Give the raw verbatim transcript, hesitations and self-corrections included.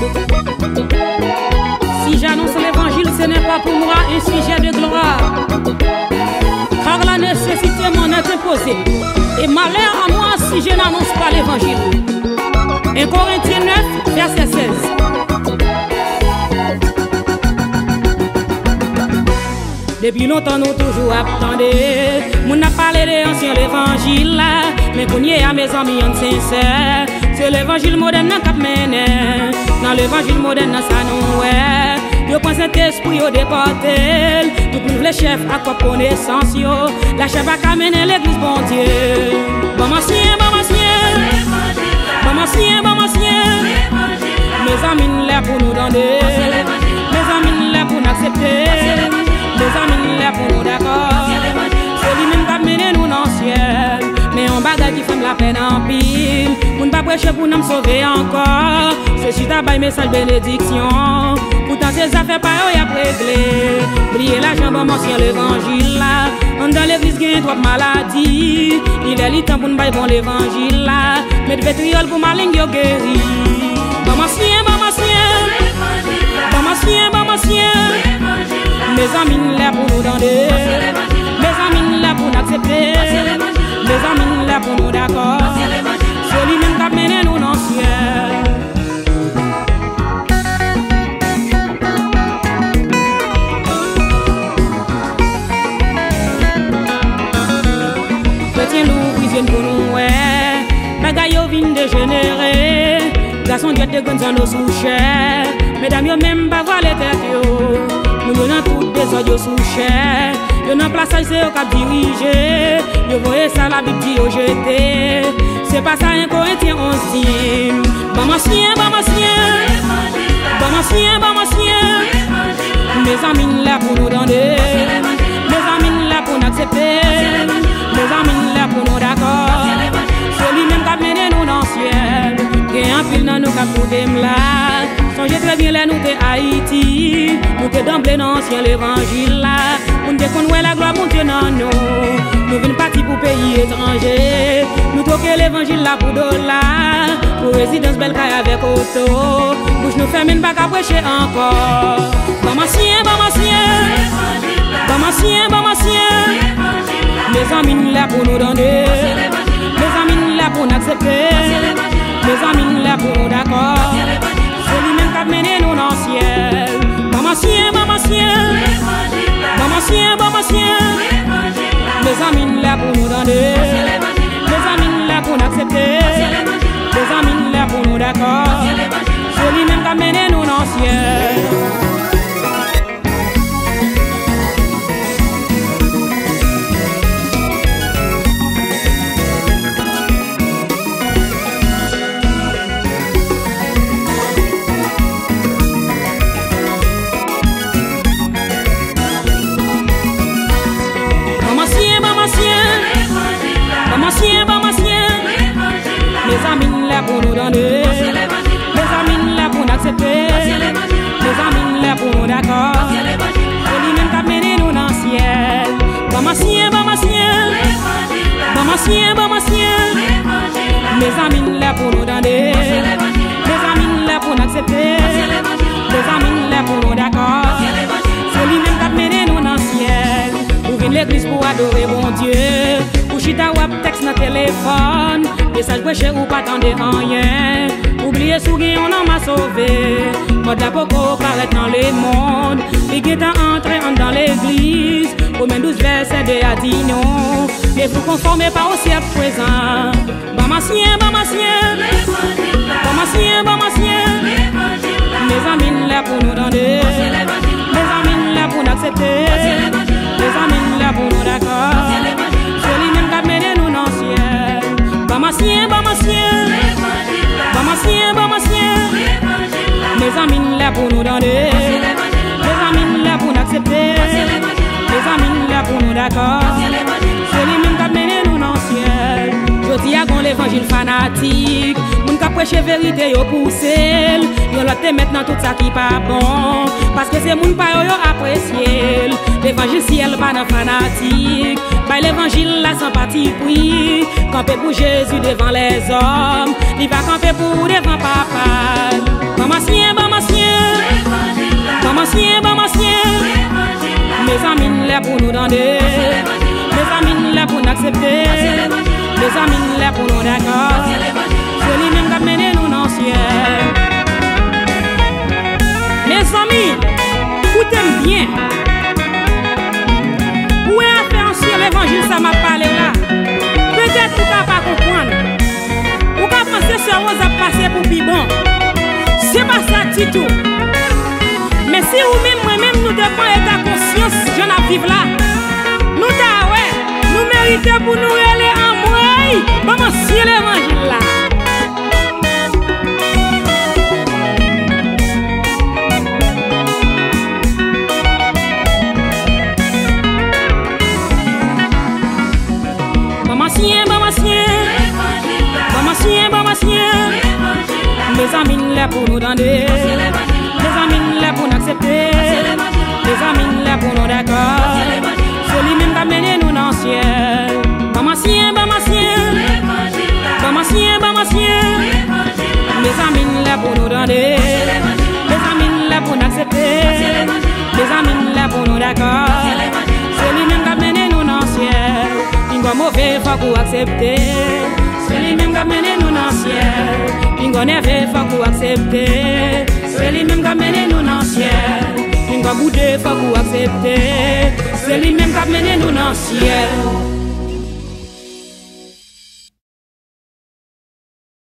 Si j'annonce l'évangile, ce n'est pas pour moi un sujet de gloire, car la nécessité m'en est imposée. Et malheur à moi si je n'annonce pas l'évangile. un Corinthiens neuf, verset seize. Depuis longtemps nous toujours attendons. Mon a parlé de l'ancien l'évangile, mais qu'on y est à mes amis en sincère. C'est l'évangile moderne qui mène. Dans l'évangile moderne ça nous est. Yo prend cet esprit au déporté. Tout prive les chefs à quoi connaissance yo. La chef a qu'à mener l'église bon Dieu. Bon ancien, bon ancien. Bon ancien, bon ancien. Mes amis là pour nous donner. Mes amis là pour nous accepter. Mes amis là pour nous d'accord. C'est lui-même qui a mené nous dans le ciel. Mais on bagaille qui fait la peine en pile. On ne pas prêcher pour nous sauver encore. C'est si t'as pas message bénédiction. Pourtant ces affaires pas y a réglé. Briller la jambe en mention l'évangile là. On dans l'église qui a trop maladie. Il est le temps pour nous bailler bon l'évangile là. Mettre vétriol pour ma langue guéri. Bon ancien, bon ancien. Bon ancien, bon ancien. Mes amis là pour nous donner. Mes amis là pour nous accepter. Mes amis là pour nous d'accord. C'est lui-même qui a mené nous dans le ciel. Chrétien nous prisonniers pour nous ouais. Bagaille yo vin dégénérer. Garçon Dieu te gonne dans nos souchets. Mesdames yo même pas voir les têtes yo. Nous menons toutes des ordres sous chair. Yo nan place c'est au cap dirigé. Yo voyez ça la Bible dit au jeté. C'est pas ça un Corinthiens onze dit. Bon ancien, bon ancien. Bon ancien, bon ancien. Mes amis là pour nous donner. Mes amis là pour nous accepter. Mes amis là pour nous d'accord. C'est lui-même qui a mené nous dans le ciel. Et un pile dans nous qui a fouté là. Songez très bien là nous t'es Haïti. Nous t'es d'emblée dans l'ancien l'évangile là. On te connaît la gloire mon Dieu non nous. Nous venons partir pour pays étranger. Nous toquons l'évangile là pour dollar. Pour résidence belle caille avec auto. Bouche nous ferme pas qu'à prêcher encore. Bon ancien, bon ancien. Bon ancien, bon ancien. Mes amis là pour nous donner. Mes amis là pour nous accepter. Mes amis là pour nous d'accord. C'est lui-même qui a mené nous dans le ciel. Bon ancien, bon ancien. Bon ancien, bon ancien. Mes amis là pour nous donner. Mes amis là pour nous accepter. Mes amis là pour nous d'accord. C'est lui-même qui a mené nous dans le ciel. Mes amis là pour nous donner. Mes amis là pour nous accepter. Mes amis là pour nous d'accord. C'est lui-même qui a mené nous dans le ciel. Bon ancien, bon ancien. Bon ancien, bon ancien. Mes amis là pour nous donner. Mes amis là pour nous accepter. Mes amis là pour nous d'accord. C'est lui-même qui a mené nous dans le ciel. Pour venir l'église pour adorer bon Dieu. Pour chita wap texte dans téléphone. Message prêché ou pas attendre rien. Oubliez sous qui on en m'a sauvé. Mode la poco paraît dans les mondes. Les guettants entrent dans l'église. Romains douze verset de a dit non. Mais vous conformez pas au ciel présent. Bon ancien, bon ancien. Bon ancien, bon ancien. Mes amis là pour nous donner. Mes amis là pour nous accepter. Mes amis là pour nous d'accord. C'est lui-même qui a mené nous dans le ciel. Bon ancien, bon ancien. Bon ancien, bon ancien. Mes amis là pour nous donner. Mes amis là pour nous accepter. Mes amis là pour nous d'accord. C'est lui-même qui a mené nous dans le ciel. Je dis à l'évangile fanatique. Moun ka prêcher vérité yo poussé. Yo l'autre maintenant tout ça qui pas bon. Parce que c'est moun pa yo yo apprécié. L'évangile ciel pas dans fanatique. Bah l'évangile là sans parti pris. Camper pour Jésus devant les hommes. Il va camper pour devant papa. Comme ancien Les amis là pour nous d'accord. C'est lui-même qui a mené nous dans le ciel. Mes amis, écoutez bien. Où est la faire sur l'évangile, ça m'a parlé là. Peut-être que vous ne pas comprendre. Vous pouvez penser que ça va passer pour plus bon. C'est pas ça du tout. Mais si vous-même, moi-même, nous devons être à conscience, je n'ai vivre là. Nous ta ouais, nous méritons pour nous aller en moi. Maman, si l'évangile là. Maman, si, maman, si. Maman, si, maman, si. Les amis là pour nous donner. Les amis là pour nous accepter. Les amis là pour nous d'accord. C'est lui-même qui a mené nous dans le ciel. Maman sien, maman sien. Maman sien, maman sien. Les amis là pour nous donner. Les amis là pour nous accepter. Les amis là pour nous d'accord. C'est lui-même qui a mené nous dans le ciel. Il va mauvais, faut qu'on accepter. C'est lui-même qui a mené nous dans le ciel. Pingo nerveux, faut qu'on accepte. C'est lui-même qui a mené nous dans le ciel. Pingo boudé, faut qu'on accepte. C'est lui-même qui a mené nous dans le ciel.